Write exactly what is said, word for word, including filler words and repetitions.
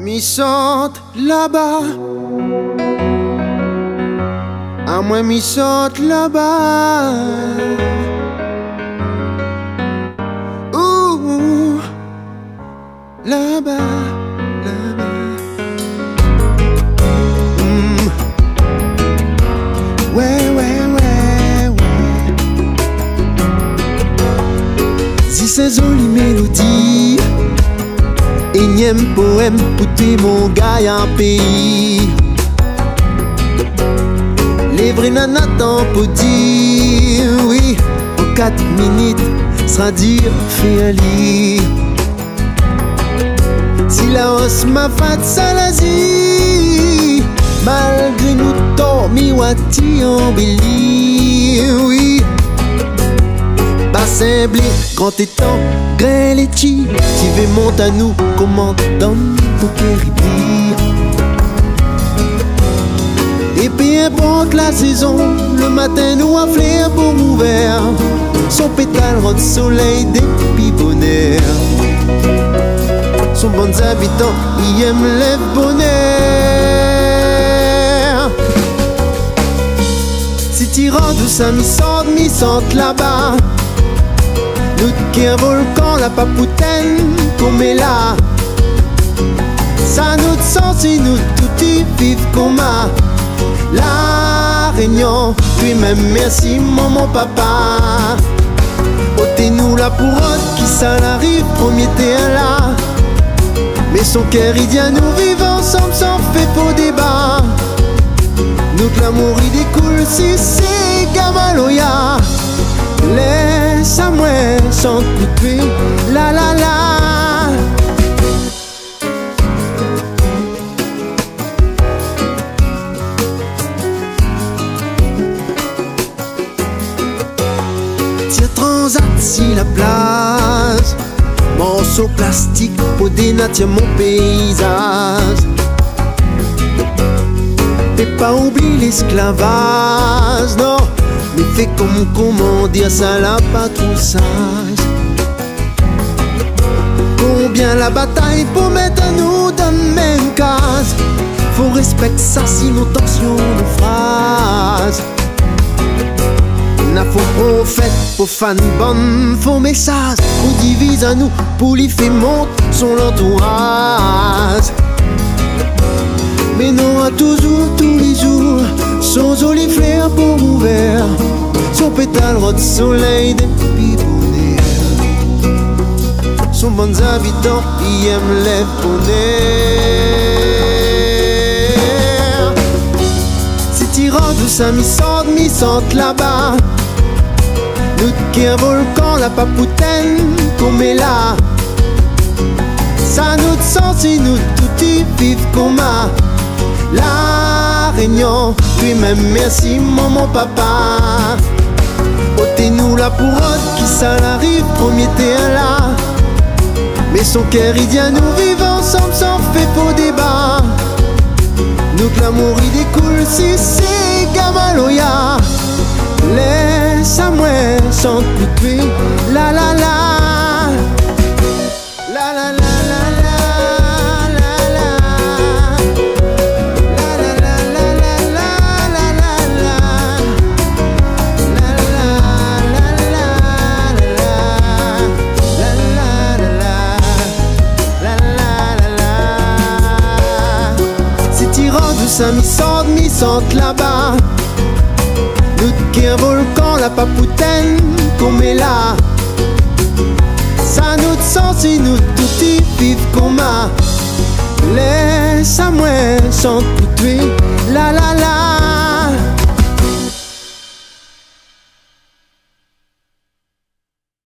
Mi sente là-bas, à moi mi sente là-bas. Ouh, là-bas, là-bas. Mm. Ouais, ouais, ouais, ouais. Si ces jolies mélodies, énième poème pour tes mon gars en pays. Les vrais nanas t'en pour dire oui. En quatre minutes sera dire fait un lit. Si la hausse m'a fait salazie, malgré nous dormi wati embelli oui. Bassin blé, grand étang, grain laitier, qui veut monter à nous, commande donne pour qu'elle. Et peu importe la saison, le matin nous a flair pour ouvert, son pétale rôde soleil depuis bonheur. Son bons habitants, il aime le bonheur. Si tu rentres ça mi sente, mi sente là-bas. Nous qui un volcan, la papoutaine, comme est là. Ça nous sent si nous tout y vivent comme à La Réunion. Puis même merci maman papa. Ôtez-nous la couronne qui ça l'arrive, premier terrain là. Mais son cœur il dit à nous vivre ensemble sans fait pour débat. Nous que l'amour il découle si c'est Gamaloya. Laisse à moi sans couper, la la la. Tiens transat si la place, morceau plastique pour dénaturer mon paysage. Mais pas oublier l'esclavage, non. Mais fais comme comment dire ça là pas trop sage. Combien la bataille pour mettre nous dans la même case. Faut respecter ça sinon tension de phrase. N'a faux prophète pour fan bonne faux message. Pour divise à nous pour lui faire monter son entourage. Mais non à toujours tous les jours. Son joli flair pour ouvert, son pétale rôde soleil depuis bonheur. Son bons habitants, il aime les bonheurs. Si tu rentres ça mi sente, mi sente là-bas. Nous qui un volcan, la papoutaine, comme est là. Ça nous sent si nous tout y vivent comme à La Réunion. Puis même merci maman papa. Ôtez-nous la couronne qui ça l'arrive, premier terrain là. Mais son cœur il dit à nous vivre ensemble sans fait pour débat. Nous que l'amour il découle si c'est Gamaloya. Laisse à moi sans couper, la la la. La la la. Ça mi sente, mi sente là-bas. Nous qui un volcan, la papoutaine, comme est là. Ça nous sent si nous tout y vivent comme à Laisse à moi sans couper, la la la.